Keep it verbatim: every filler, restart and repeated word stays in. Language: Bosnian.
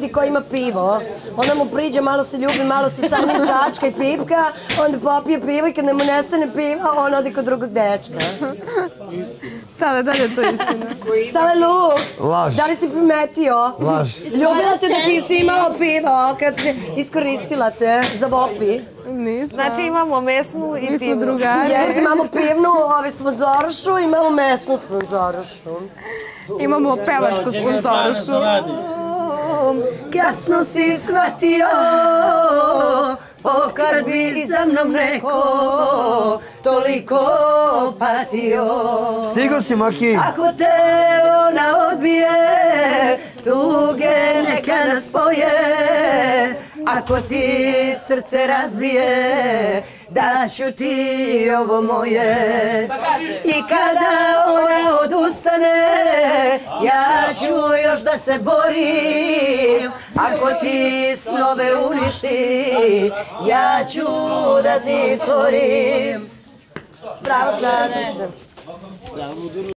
ko ima pivo, onda mu priđe, malo se ljubi, malo se sa njim čačka i pipka, onda popije pivo i kad ne mu nestane piva, on odi kod drugog dečka. Stale, da li je to istina? Stale, Luks, Laž. da li si primetio? Laž. Ljubila te da ti si imala pivo kad si iskoristila te za vopi. Nisam. Znači imamo mesnu i Mi smo pivnu. drugari. Jesi, imamo pivnu, ove sponzorušu, imamo mesnu sponzorušu. Imamo pevačku sponzorušu. Kasno si shvatio, kad bi za mnom neko toliko patio. Stigo si, Maki. Ako te ona odbije, tuge neka nas spoje. Ako ti srce razbije, daću ti ovo moje. I kada ona odustane, ja ću još da se borim. Ako ti snove uništi, ja ću da ti stvorim. Bravo, Sladnice.